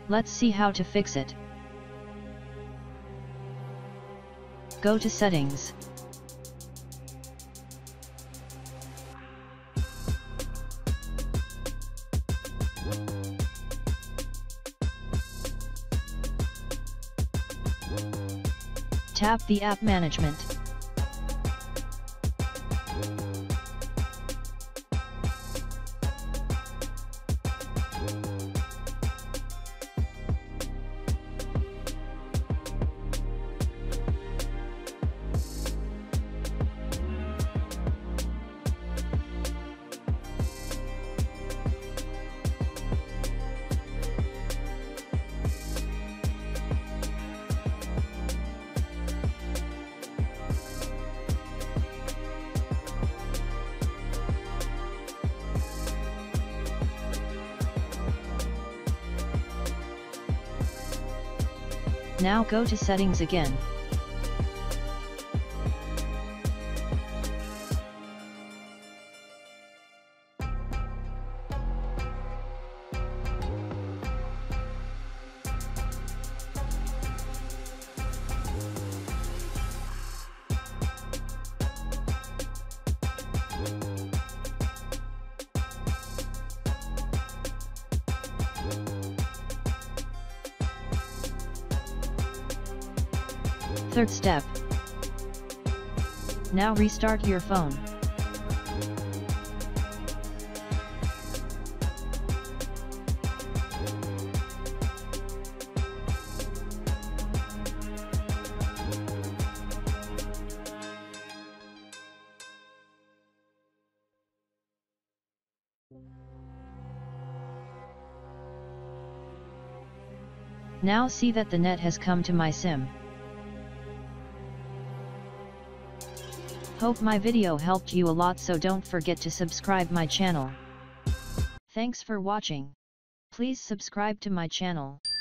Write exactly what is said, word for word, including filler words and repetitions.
Let's see how to fix it. Go to Settings. Tap the App Management. Now go to Settings again. Third step. Now restart your phone. Now see that the net has come to my SIM. Hope my video helped you a lot, so don't forget to subscribe my channel. Thanks for watching. Please subscribe to my channel.